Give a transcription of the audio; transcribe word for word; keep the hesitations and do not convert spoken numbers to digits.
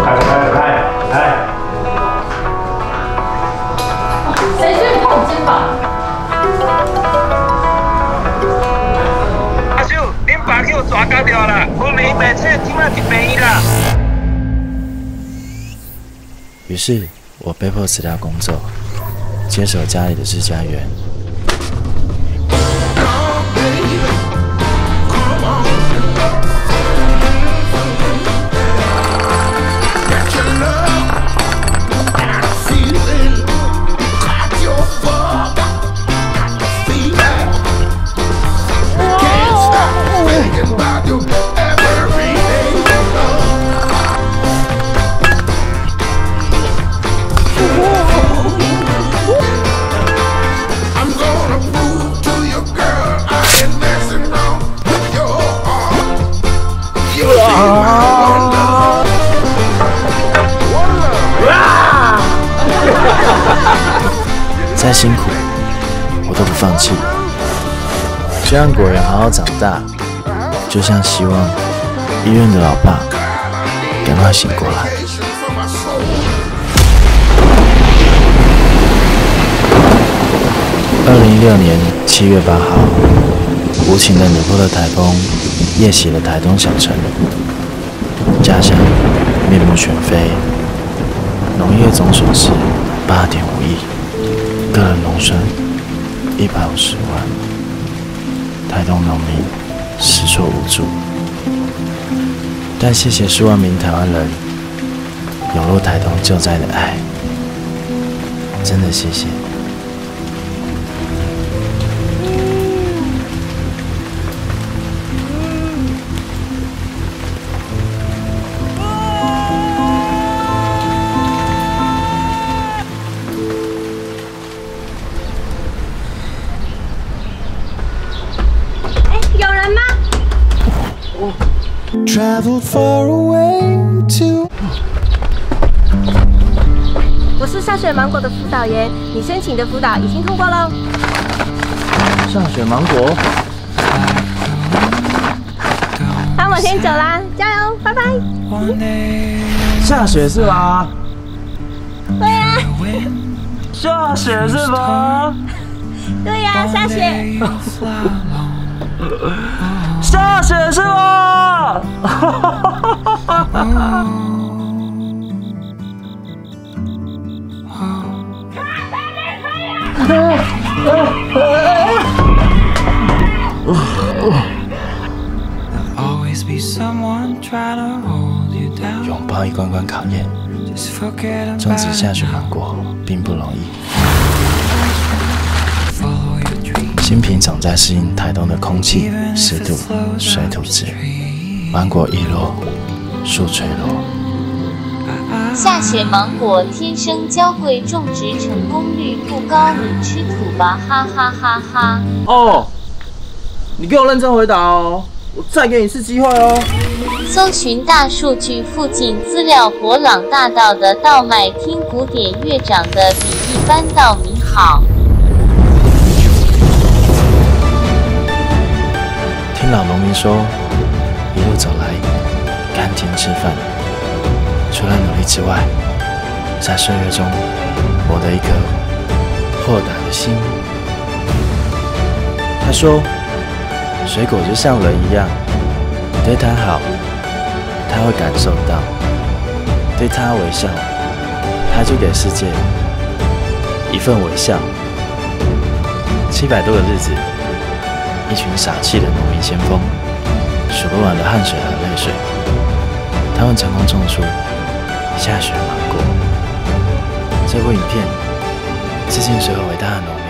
开开开开！ 谁说你碰我肩膀？ 阿叔，恁爸去有抓到掉啦，我明白这今晚去病院啦。 于是我被迫辞掉工作，接手家里的自家园。再辛苦，我都不放弃。只让果园好好长大，就像希望医院的老爸赶快醒过来。二零一六年七月八号，无情的尼泊尔台风夜袭了台东小城，家乡面目全非，农业总损失八点五亿。个人农损一百五十万，台东农民实措无助。但谢谢数万名台湾人涌入台东救灾的爱，真的谢谢。 Traveled far away to 我是下雪芒果的辅导员，你申请的辅导已经通过喽。 下雪芒果， 那我先走啦，加油，拜拜。 下雪是吗？ 对呀、啊。 下雪是吗？ 对呀、啊，下雪。 下雪是吗？拥抱一关关考验，种植下雪芒果并不容易。新品种在适应台东的空气、湿度、水土质，芒果易落，树垂落。 下雪芒果天生娇贵，种植成功率不高，你吃土吧，哈哈哈哈！ 哦，你给我认真回答哦，我再给你一次机会哦。 搜寻大数据附近资料，博朗大道的稻麦听古典乐长得比一般稻米好。 听老农民说，一路走来，甘甜吃饭，除了努力之外，在岁月中磨得一颗豁达的心。他说，水果就像人一样，对他好，他会感受到；对他微笑，他就给世界一份微笑。七百多个日子。一群傻气的农民先锋，数不完的汗水和泪水，他们成功种出下雪芒果。这部影片致敬所有伟大的农民。